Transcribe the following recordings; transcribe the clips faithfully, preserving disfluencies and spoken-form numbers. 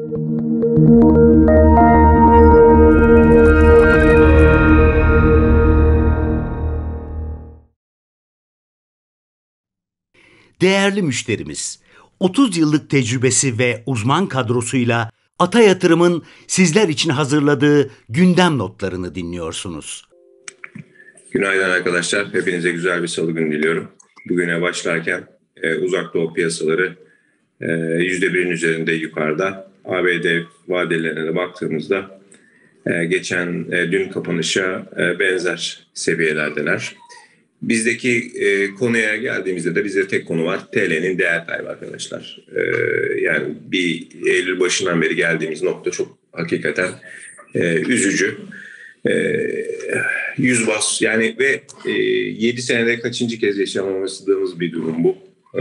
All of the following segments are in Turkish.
Değerli müşterimiz, otuz yıllık tecrübesi ve uzman kadrosuyla Ata Yatırım'ın sizler için hazırladığı gündem notlarını dinliyorsunuz. Günaydın arkadaşlar. Hepinize güzel bir salı günü diliyorum. Bugüne başlarken e, uzak doğu piyasaları e, yüzde birin üzerinde yukarıda. A B D vadelerine de baktığımızda e, geçen e, dün kapanışa e, benzer seviyelerdeler. Bizdeki e, konuya geldiğimizde de bizde tek konu var. T L'nin değer kaybı arkadaşlar. E, yani bir Eylül başından beri geldiğimiz nokta çok hakikaten e, üzücü. E, yüz bas yani ve e, yedi senede kaçıncı kez yaşanmadığımız bir durum bu. E,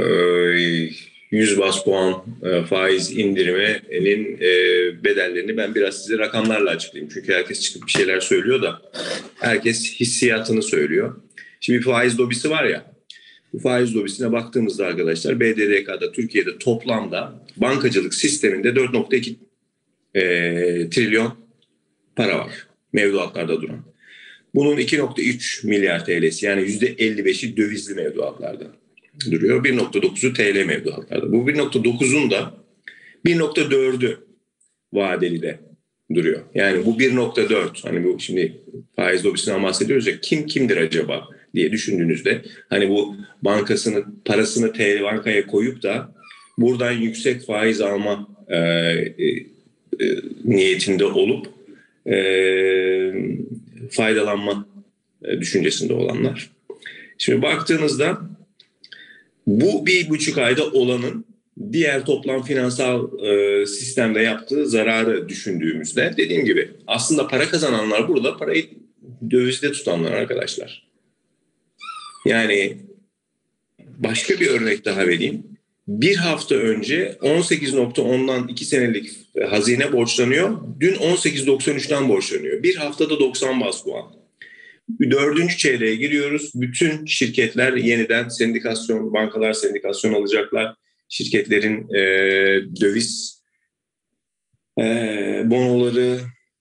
yüz bas puan e, faiz indiriminin e, bedellerini ben biraz size rakamlarla açıklayayım. Çünkü herkes çıkıp bir şeyler söylüyor da herkes hissiyatını söylüyor. Şimdi bir faiz lobisi var ya, bu faiz lobisine baktığımızda arkadaşlar B D D K'da Türkiye'de toplamda bankacılık sisteminde dört nokta iki e, trilyon para var mevduatlarda duran. Bunun iki nokta üç milyar T L'si yani yüzde elli beşi dövizli mevduatlarda duruyor. bir nokta dokuzu T L mevduatlarda. Bu bir nokta dokuzun da bir nokta dördü vadeli de duruyor. Yani bu bir nokta dört hani bu şimdi faiz lobisinden bahsediyoruz ya kim kimdir acaba diye düşündüğünüzde hani bu bankasını parasını T L bankaya koyup da buradan yüksek faiz alma e, e, e, niyetinde olup e, faydalanma e, düşüncesinde olanlar. Şimdi baktığınızda bu bir buçuk ayda olanın diğer toplam finansal e, sistemde yaptığı zararı düşündüğümüzde dediğim gibi aslında para kazananlar burada parayı dövizde tutanlar arkadaşlar. Yani başka bir örnek daha vereyim. Bir hafta önce on sekiz nokta ondan iki senelik hazine borçlanıyor. Dün on sekiz doksan üçten borçlanıyor. Bir haftada doksan bas puan. Dördüncü çeyreğe giriyoruz. Bütün şirketler yeniden sendikasyon, bankalar sendikasyon alacaklar. Şirketlerin e, döviz e, bonoları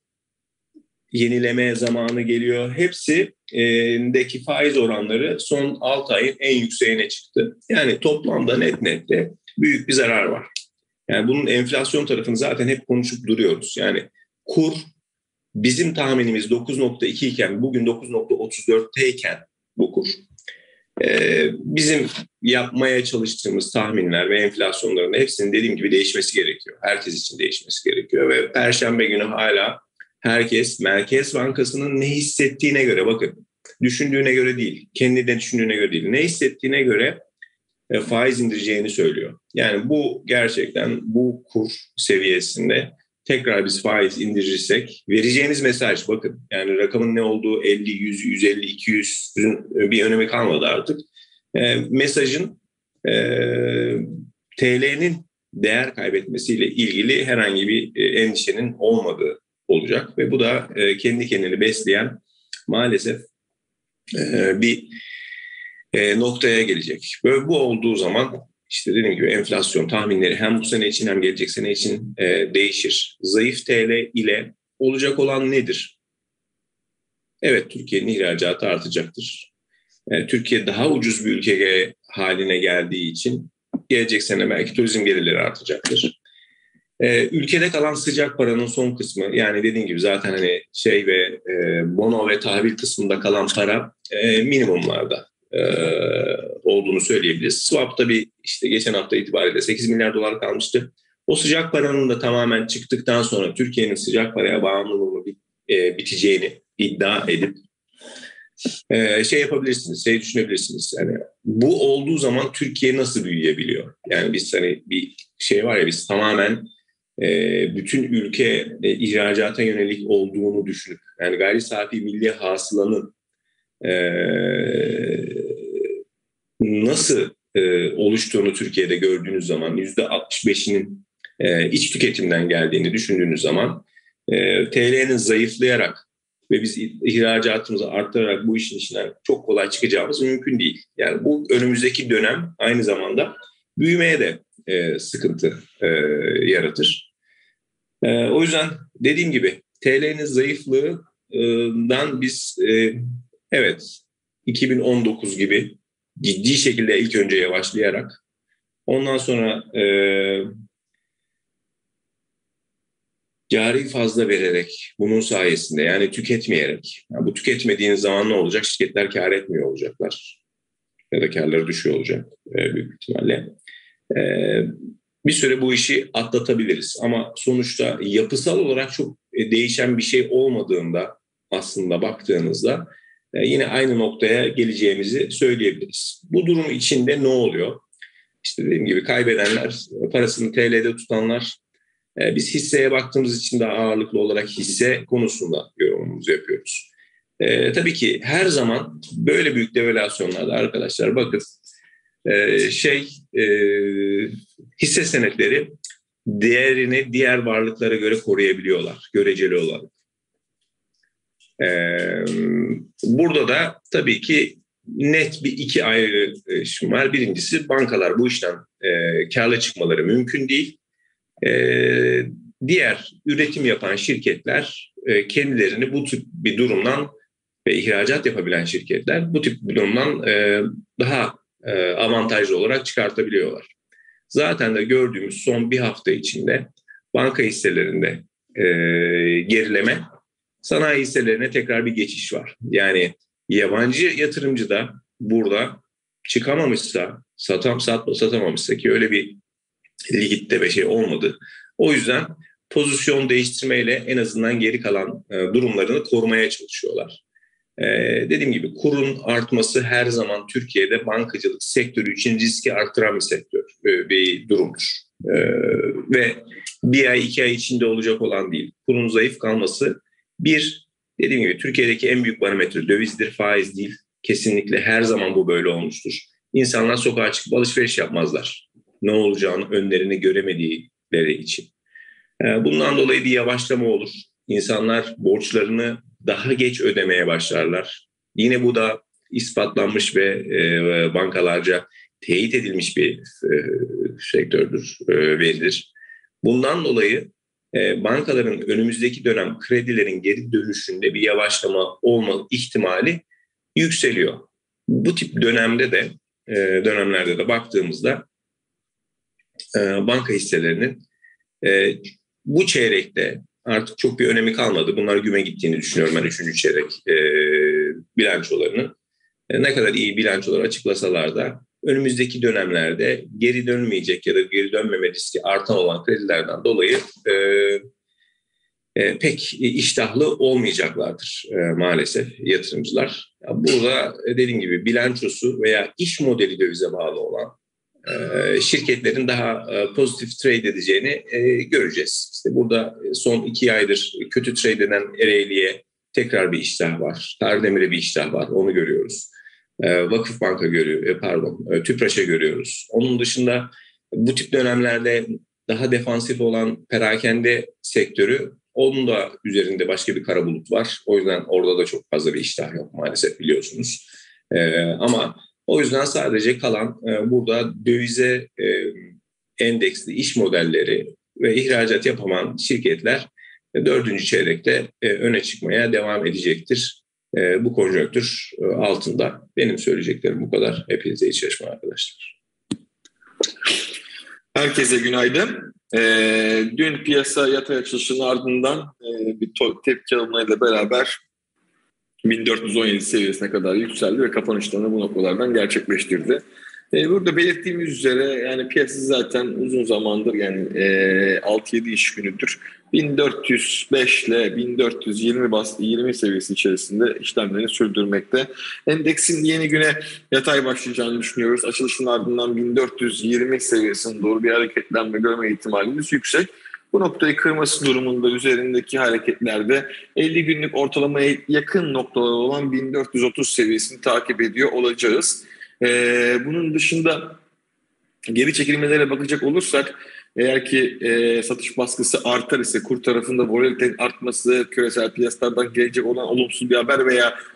yenileme zamanı geliyor. Hepsindeki faiz oranları son altı ayın en yükseğine çıktı. Yani toplamda net nette büyük bir zarar var. Yani bunun enflasyon tarafını zaten hep konuşup duruyoruz. Yani kur bizim tahminimiz dokuz nokta iki iken bugün dokuz nokta otuz dörtteyken bu kur. Ee, bizim yapmaya çalıştığımız tahminler ve enflasyonların hepsinin dediğim gibi değişmesi gerekiyor. Herkes için değişmesi gerekiyor ve Perşembe günü hala herkes Merkez Bankası'nın ne hissettiğine göre bakın düşündüğüne göre değil, kendi de düşündüğüne göre değil, ne hissettiğine göre e, faiz indireceğini söylüyor. Yani bu gerçekten bu kur seviyesinde tekrar biz faiz indirirsek vereceğiniz mesaj bakın yani rakamın ne olduğu elli, yüz, yüz elli, iki yüzün bir önemi kalmadı artık. E, mesajın e, T L'nin değer kaybetmesiyle ilgili herhangi bir e, endişenin olmadığı olacak ve bu da e, kendi kendini besleyen maalesef e, bir e, noktaya gelecek. Böyle bu olduğu zaman işte dediğim gibi enflasyon tahminleri hem bu sene için hem gelecek sene için e, değişir. Zayıf T L ile olacak olan nedir? Evet, Türkiye'nin ihracatı artacaktır. E, Türkiye daha ucuz bir ülke haline geldiği için gelecek sene belki turizm gelirleri artacaktır. E, ülkede kalan sıcak paranın son kısmı yani dediğim gibi zaten hani şey ve e, bono ve tahvil kısmında kalan para e, minimumlarda e, olduğunu söyleyebiliriz. Swap tabii işte geçen hafta itibariyle sekiz milyar dolar kalmıştı. O sıcak paranın da tamamen çıktıktan sonra Türkiye'nin sıcak paraya bağımlılığını e, biteceğini iddia edip e, şey yapabilirsiniz, şey düşünebilirsiniz. Yani bu olduğu zaman Türkiye nasıl büyüyebiliyor? Yani biz hani bir şey var ya biz tamamen bütün ülke ihracata yönelik olduğunu düşünüp yani gayri safi milli hasılanın nasıl oluştuğunu Türkiye'de gördüğünüz zaman yüzde altmış beşinin iç tüketimden geldiğini düşündüğünüz zaman T L'nin zayıflayarak ve biz ihracatımızı arttırarak bu işin içinden çok kolay çıkacağımız mümkün değil. Yani bu önümüzdeki dönem aynı zamanda büyümeye de sıkıntı yaratır. E, o yüzden dediğim gibi T L'nin zayıflığından biz e, evet iki bin on dokuz gibi ciddi şekilde ilk önce yavaşlayarak ondan sonra e, cari fazla vererek bunun sayesinde yani tüketmeyerek yani bu tüketmediğiniz zaman ne olacak? Şirketler kar etmiyor olacaklar ya da karları düşüyor olacak e, büyük ihtimalle. E, bir süre bu işi atlatabiliriz ama sonuçta yapısal olarak çok değişen bir şey olmadığında aslında baktığınızda e, yine aynı noktaya geleceğimizi söyleyebiliriz. Bu durum içinde ne oluyor? İşte dediğim gibi kaybedenler, parasını T L'de tutanlar. Biz hisseye baktığımız için daha ağırlıklı olarak hisse konusunda yorumumuzu yapıyoruz. Ee, tabii ki her zaman böyle büyük devalüasyonlarda arkadaşlar bakın e, şey e, hisse senetleri değerini diğer varlıklara göre koruyabiliyorlar göreceli olarak. Ee, burada da tabii ki net bir iki ayrışım var. Birincisi bankalar bu işten e, karlı çıkmaları mümkün değil. Ee, diğer üretim yapan şirketler e, kendilerini bu tip bir durumdan ve ihracat yapabilen şirketler bu tip bir durumdan e, daha e, avantajlı olarak çıkartabiliyorlar. Zaten de gördüğümüz son bir hafta içinde banka hisselerinde e, gerileme, sanayi hisselerine tekrar bir geçiş var. Yani yabancı yatırımcı da burada çıkamamışsa, satam, sat, satamamışsa ki öyle bir ligitte bir şey olmadı. O yüzden pozisyon değiştirmeyle en azından geri kalan e, durumlarını korumaya çalışıyorlar. E, dediğim gibi kurun artması her zaman Türkiye'de bankacılık sektörü için riski arttıran bir sektör, e, bir durumdur. E, ve bir ay iki ay içinde olacak olan değil. Kurun zayıf kalması bir, dediğim gibi Türkiye'deki en büyük barometre dövizdir, faiz değil. Kesinlikle her zaman bu böyle olmuştur. İnsanlar sokağa çıkıp alışveriş yapmazlar. Ne olacağını önlerini göremedikleri için. Bundan dolayı bir yavaşlama olur. İnsanlar borçlarını daha geç ödemeye başlarlar. Yine bu da ispatlanmış ve bankalarca teyit edilmiş bir sektördür, veridir. Bundan dolayı bankaların önümüzdeki dönem kredilerin geri dönüşünde bir yavaşlama olma ihtimali yükseliyor. Bu tip dönemde de dönemlerde de baktığımızda banka hisselerinin bu çeyrekte artık çok bir önemi kalmadı. Bunlar güme gittiğini düşünüyorum ben üçüncü çeyrek bilançolarının. Ne kadar iyi bilançolar açıklasalar da önümüzdeki dönemlerde geri dönmeyecek ya da geri dönmeme riski artan olan kredilerden dolayı e, e, pek iştahlı olmayacaklardır e, maalesef yatırımcılar. Burada dediğim gibi bilançosu veya iş modeli dövize bağlı olan e, şirketlerin daha e, pozitif trade edeceğini e, göreceğiz. İşte burada son iki aydır kötü trade eden Ereğli'ye tekrar bir iştah var. Kardemir'e bir iştah var, onu görüyoruz. Vakıfbank'a görüyor, pardon, Tüpraş'a görüyoruz. Onun dışında bu tip dönemlerde daha defansif olan perakende sektörü, onun da üzerinde başka bir kara bulut var. O yüzden orada da çok fazla bir iştah yok maalesef, biliyorsunuz. Ama o yüzden sadece kalan burada dövize endeksli iş modelleri ve ihracat yapaman şirketler dördüncü çeyrekte öne çıkmaya devam edecektir. Bu konjonktür altında. Benim söyleyeceklerim bu kadar. Hepinize iyi çalışmalar arkadaşlar. Herkese günaydın. E, dün piyasa yatay açılışının ardından e, bir tepki alımlarıyla beraber bin dört yüz on yedi seviyesine kadar yükseldi ve kapanışlarını bu noktalardan gerçekleştirdi. E, burada belirttiğimiz üzere yani piyasa zaten uzun zamandır yani e, altı yedi iş günüdür bin dört yüz beş ile bin dört yüz yirmi bas yirmi seviyesi içerisinde işlemlerini sürdürmekte. Endeksin yeni güne yatay başlayacağını düşünüyoruz. Açılışın ardından bin dört yüz yirmi seviyesine doğru bir hareketlenme görme ihtimalimiz yüksek. Bu noktayı kırması durumunda üzerindeki hareketlerde elli günlük ortalamaya yakın noktalar olan bin dört yüz otuz seviyesini takip ediyor olacağız. Ee, bunun dışında geri çekilmelere bakacak olursak eğer ki e, satış baskısı artar ise kur tarafında volatilitenin artması, küresel piyasalardan gelecek olan olumsuz bir haber veya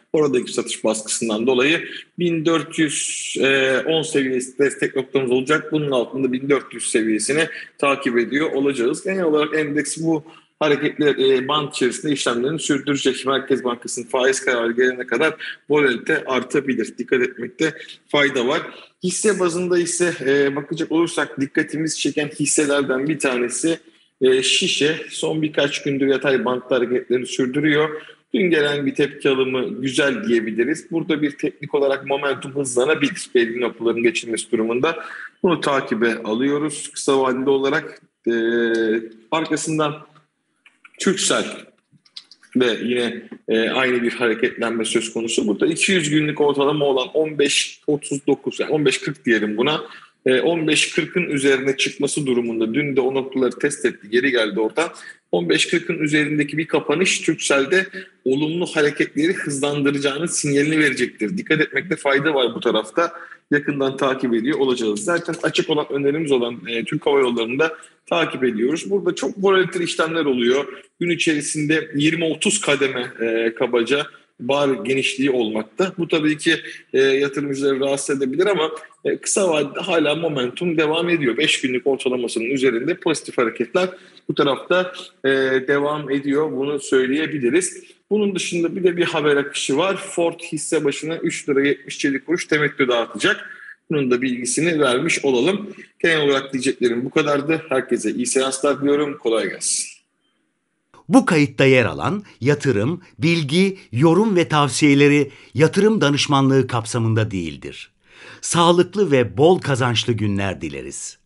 Oradaki satış baskısından dolayı bin dört yüz on seviyesi destek noktamız olacak. Bunun altında bin dört yüz seviyesini takip ediyor olacağız. Genel olarak endeks bu hareketler e, band içerisinde işlemlerini sürdürecek. Merkez Bankası'nın faiz kararı gelene kadar volatilite artabilir. Dikkat etmekte fayda var. Hisse bazında ise e, bakacak olursak dikkatimizi çeken hisselerden bir tanesi e, Şişe. Son birkaç gündür yatay bandta hareketlerini sürdürüyor. Dün gelen bir tepki alımı güzel diyebiliriz. Burada bir teknik olarak momentum hızlanabilir belli noktaların geçilmesi durumunda. Bunu takibe alıyoruz. Kısa vadeli olarak e, arkasından Türksel ve yine e, aynı bir hareketlenme söz konusu. Burada iki yüz günlük ortalama olan on beş otuz dokuz yani on beş kırk diyelim buna. E, on beş kırkın üzerine çıkması durumunda dün de o noktaları test etti, geri geldi orada. on beş kırkın üzerindeki bir kapanış Türksel'de olumlu hareketleri hızlandıracağının sinyalini verecektir. Dikkat etmekte fayda var bu tarafta. Yakından takip ediyor olacağız. Zaten açık olan önerimiz olan e, Türk Hava Yolları'nda takip ediyoruz. Burada çok volatil işlemler oluyor. Gün içerisinde yirmi otuz kademe e, kabaca bar genişliği olmakta. Bu tabii ki e, yatırımcıları rahatsız edebilir ama e, kısa vadede hala momentum devam ediyor. beş günlük ortalamasının üzerinde pozitif hareketler bu tarafta e, devam ediyor. Bunu söyleyebiliriz. Bunun dışında bir de bir haber akışı var. Ford hisse başına üç lira yetmiş yedi kuruş temettü dağıtacak. Bunun da bilgisini vermiş olalım. Genel olarak diyeceklerim bu kadardı. Herkese iyi seanslar diliyorum. Kolay gelsin. Bu kayıtta yer alan yatırım, bilgi, yorum ve tavsiyeleri yatırım danışmanlığı kapsamında değildir. Sağlıklı ve bol kazançlı günler dileriz.